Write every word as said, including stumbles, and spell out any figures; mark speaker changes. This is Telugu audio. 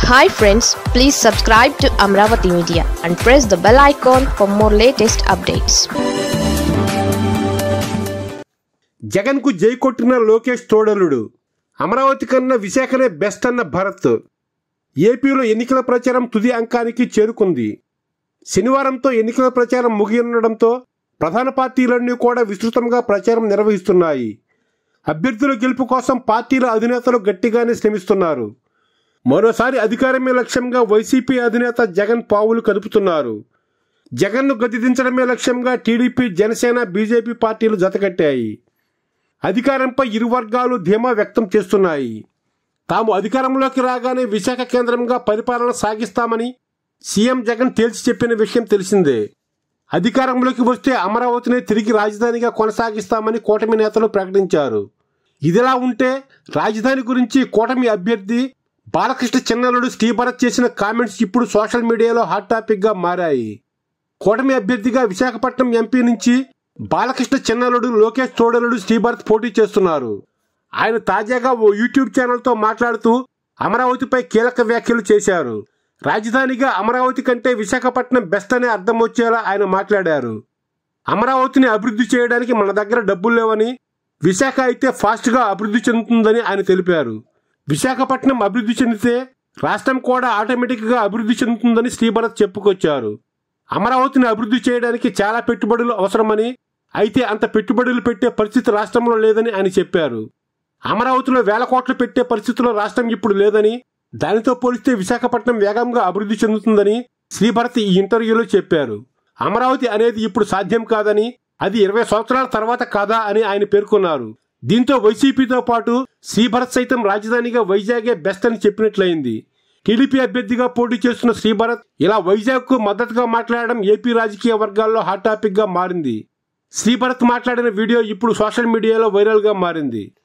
Speaker 1: Hi friends, please subscribe to Amravati Media and press the bell icon for more latest updates.
Speaker 2: Jagan కు జై కొట్టిన లోకేష్ తోడలుడు. అమరావతి కన్నా విశాఖనే బెస్ట్ అన్న భరత్. ఏపీలో ఎన్నికల ప్రచారం తుది అంకానికి చేరుకుంది. శనివారంతో ఎన్నికల ప్రచారం ముగియనుండడంతో ప్రధాన పార్టీలన్నీ కూడా విస్తృతంగా ప్రచారం నిర్వహిస్తున్నాయి. అభ్యర్థుల గెలుపు కోసం పార్టీల అధినేతలు గట్టిగానే శ్రమిస్తున్నారు. మరోసారి అధికారమే లక్ష్యంగా వైసీపీ అధినేత జగన్ పావులు కదుపుతున్నారు. జగన్ను గద్దెదించడమే లక్ష్యంగా టీడీపీ, జనసేన, బీజేపీ పార్టీలు జతకట్టాయి. అధికారంపై ఇరు వర్గాలు ధీమా వ్యక్తం చేస్తున్నాయి. తాము అధికారంలోకి రాగానే విశాఖ కేంద్రంగా పరిపాలన సాగిస్తామని సీఎం జగన్ తేల్చి చెప్పిన విషయం తెలిసిందే. అధికారంలోకి వస్తే అమరావతిని తిరిగి రాజధానిగా కొనసాగిస్తామని కూటమి నేతలు ప్రకటించారు. ఇదిలా ఉంటే రాజధాని గురించి కూటమి అభ్యర్థి బాలకృష్ణ చిన్నలుడు శ్రీభరత్ చేసిన కామెంట్స్ ఇప్పుడు సోషల్ మీడియాలో హాట్ టాపిక్ గా మారాయి. కూటమి అభ్యర్థిగా విశాఖపట్నం ఎంపీ నుంచి బాలకృష్ణ చిన్నలుడు లోకేష్ తోడలుడు శ్రీభరత్ పోటీ చేస్తున్నారు. ఆయన తాజాగా ఓ యూట్యూబ్ ఛానల్తో మాట్లాడుతూ అమరావతిపై కీలక వ్యాఖ్యలు చేశారు. రాజధానిగా అమరావతి కంటే విశాఖపట్నం బెస్ట్ అనే అర్థం వచ్చేలా ఆయన మాట్లాడారు. అమరావతిని అభివృద్ధి చేయడానికి మన దగ్గర డబ్బులు లేవని, విశాఖ అయితే ఫాస్ట్గా అభివృద్ధి చెందుతుందని ఆయన తెలిపారు. విశాఖపట్నం అభివృద్ధి చెందితే రాష్ట్రం కూడా ఆటోమేటిక్గా అభివృద్ధి చెందుతుందని శ్రీభరత్ చెప్పుకొచ్చారు. అమరావతిని అభివృద్ధి చేయడానికి చాలా పెట్టుబడులు అవసరమని, అయితే అంత పెట్టుబడులు పెట్టే పరిస్థితి రాష్ట్రంలో లేదని ఆయన చెప్పారు. అమరావతిలో వేల కోట్లు పెట్టే పరిస్థితిలో రాష్ట్రం ఇప్పుడు లేదని, దానితో పోలిస్తే విశాఖపట్నం వేగంగా అభివృద్ధి చెందుతుందని శ్రీభరత్ ఈ ఇంటర్వ్యూలో చెప్పారు. అమరావతి అనేది ఇప్పుడు సాధ్యం కాదని, అది ఇరవై సంవత్సరాల తర్వాత కాదా అని ఆయన పేర్కొన్నారు. దీంతో వైసీపీతో పాటు శ్రీభరత్ సైతం రాజధానిగా వైజాగే బెస్ట్ అని చెప్పినట్లయింది. టీడీపీ అభ్యర్థిగా పోటీ చేస్తున్న శ్రీభరత్ ఇలా వైజాగ్ కు మద్దతుగా మాట్లాడడం ఏపీ రాజకీయ వర్గాల్లో హాట్ టాపిక్ గా మారింది. శ్రీభరత్ మాట్లాడిన వీడియో ఇప్పుడు సోషల్ మీడియాలో వైరల్ గా మారింది.